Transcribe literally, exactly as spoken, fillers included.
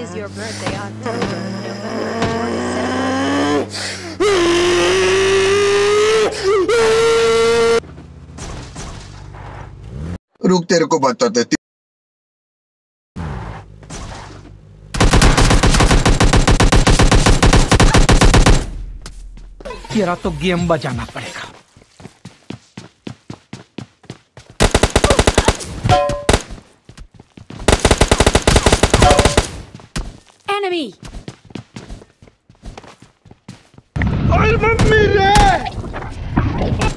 is your birthday, October, November, or December? रुक तेरे को बताते। तेरा तो गेम बजाना पड़ेगा। Enemy! ओए मम्मी रे!